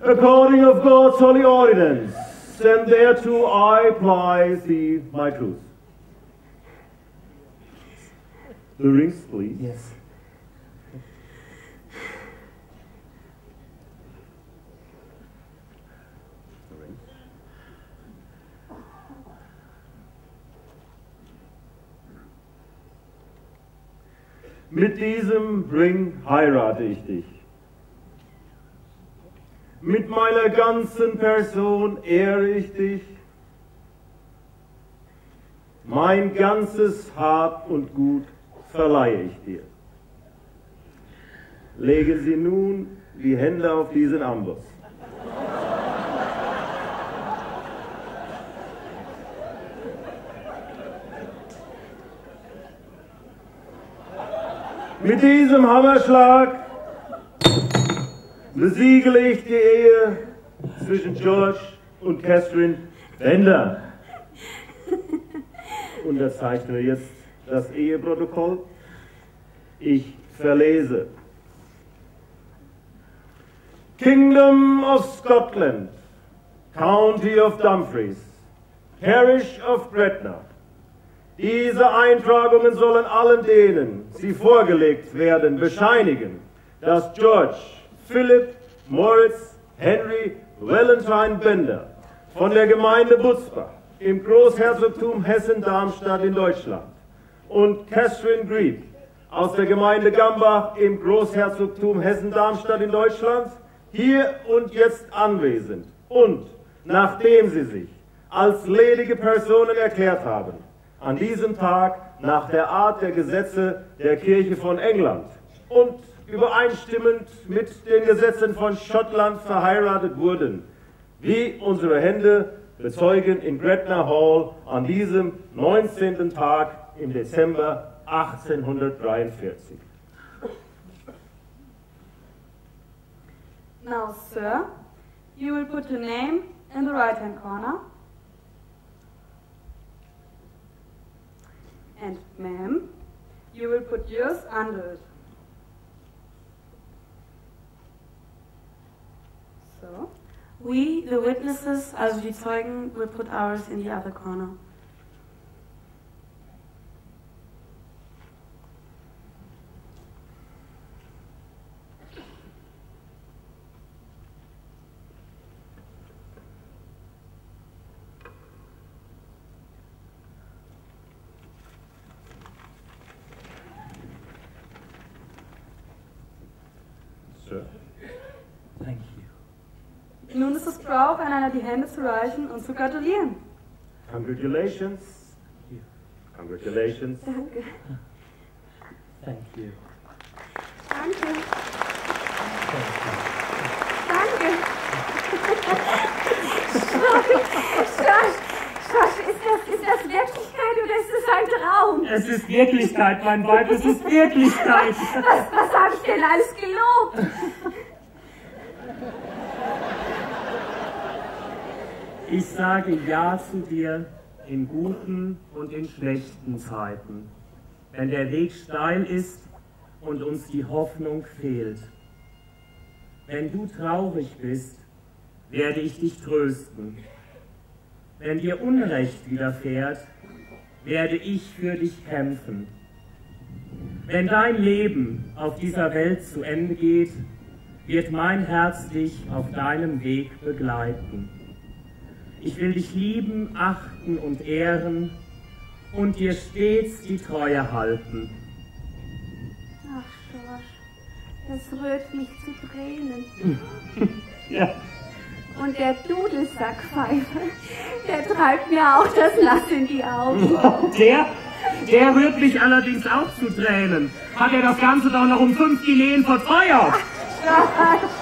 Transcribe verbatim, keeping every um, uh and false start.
according of God's holy ordinance, and thereto I apply thee my truth. The rings, please. Yes. The rings. Mit diesem Ring heirate ich dich. Mit meiner ganzen Person ehre ich dich. Mein ganzes Hab und Gut verleihe ich dir. Legen Sie nun die Hände auf diesen Amboss. Mit diesem Hammerschlag besiegele ich die Ehe zwischen George und Catherine Bender. Unterzeichne jetzt das Eheprotokoll. Ich verlese. Kingdom of Scotland, County of Dumfries, Parish of Gretna. Diese Eintragungen sollen allen denen, sie vorgelegt werden, bescheinigen, dass George, Philipp, Moritz, Henry, Valentine Bender von der Gemeinde Butzbach im Großherzogtum Hessen-Darmstadt in Deutschland und Catherine Greig aus der Gemeinde Gambach im Großherzogtum Hessen-Darmstadt in Deutschland hier und jetzt anwesend und, nachdem sie sich als ledige Personen erklärt haben, an diesem Tag nach der Art der Gesetze der Kirche von England und übereinstimmend mit den Gesetzen von Schottland verheiratet wurden, wie unsere Hände bezeugen in Gretna Hall an diesem neunzehnten Tag im Dezember achtzehnhundertdreiundvierzig. Now, sir, you will put your name in the right-hand corner. And, ma'am, you will put yours under it. So, we, the witnesses, also die Zeugen, will put ours in the other corner. Thank you. Nun ist es Brauch, einander die Hände zu reichen und zu gratulieren. Congratulations. Congratulations. Danke. Thank you. Danke. Danke. Schorsch, Schorsch, ist das, ist das Wirklichkeit oder ist es ein Traum? Es ist Wirklichkeit, mein Weib, es ist Wirklichkeit. Was, was habe ich denn alles gelobt? Ich sage Ja zu dir in guten und in schlechten Zeiten, wenn der Weg steil ist und uns die Hoffnung fehlt. Wenn du traurig bist, werde ich dich trösten. Wenn dir Unrecht widerfährt, werde ich für dich kämpfen. Wenn dein Leben auf dieser Welt zu Ende geht, wird mein Herz dich auf deinem Weg begleiten. Ich will dich lieben, achten und ehren und dir stets die Treue halten. Ach, Schorsch, das rührt mich zu Tränen. Ja. Und der Dudelsackpfeifer, der treibt mir auch das Nass in die Augen. Der, der rührt mich allerdings auch zu Tränen. Hat er das Ganze doch noch um fünf Guineen verteuert? Schorsch.